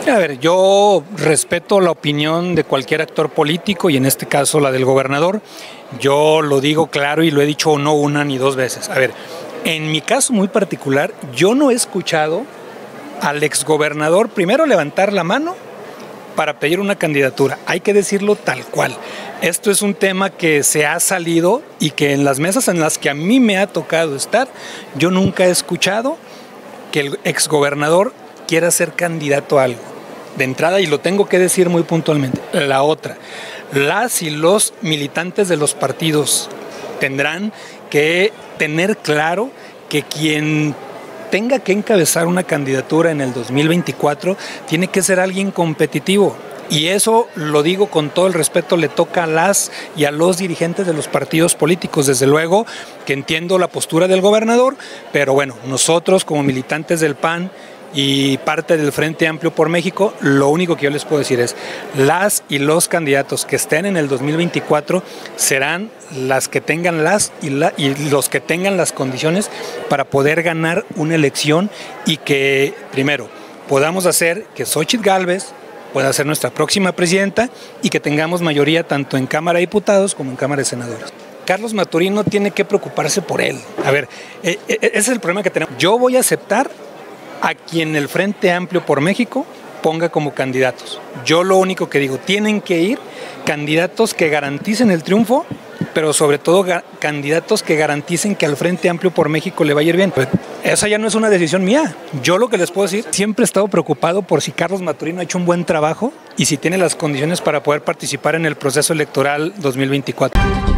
A ver, yo respeto la opinión de cualquier actor político y en este caso la del gobernador. Yo lo digo claro y lo he dicho no una ni dos veces. A ver, en mi caso muy particular, yo no he escuchado al exgobernador primero levantar la mano para pedir una candidatura. Hay que decirlo tal cual. Esto es un tema que se ha salido y que en las mesas en las que a mí me ha tocado estar, yo nunca he escuchado que el exgobernador quiera ser candidato a algo. De entrada, y lo tengo que decir muy puntualmente. La otra, las y los militantes de los partidos tendrán que tener claro que quien tenga que encabezar una candidatura en el 2024 tiene que ser alguien competitivo. Y eso, lo digo con todo el respeto, le toca a las y a los dirigentes de los partidos políticos. Desde luego que entiendo la postura del gobernador, pero bueno, nosotros como militantes del PAN y parte del Frente Amplio por México, lo único que yo les puedo decir es las y los candidatos que estén en el 2024 serán las que tengan y los que tengan las condiciones para poder ganar una elección y que primero podamos hacer que Xóchitl Gálvez pueda ser nuestra próxima presidenta y que tengamos mayoría tanto en Cámara de Diputados como en Cámara de Senadores. Carlos Maturino tiene que preocuparse por él. A ver, ese es el problema que tenemos. Yo voy a aceptar a quien el Frente Amplio por México ponga como candidatos. Yo lo único que digo, tienen que ir candidatos que garanticen el triunfo, pero sobre todo candidatos que garanticen que al Frente Amplio por México le va a ir bien. Esa ya no es una decisión mía. Yo lo que les puedo decir, siempre he estado preocupado por si Carlos Maturino ha hecho un buen trabajo y si tiene las condiciones para poder participar en el proceso electoral 2024.